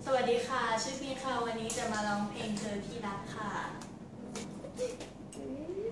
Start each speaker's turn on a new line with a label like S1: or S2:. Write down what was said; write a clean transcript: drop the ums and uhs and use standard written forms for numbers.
S1: สวัสดีค่ะชื่อพี่ค่ะวันนี้จะมาร้องเพลงเธอที่รักค่ะ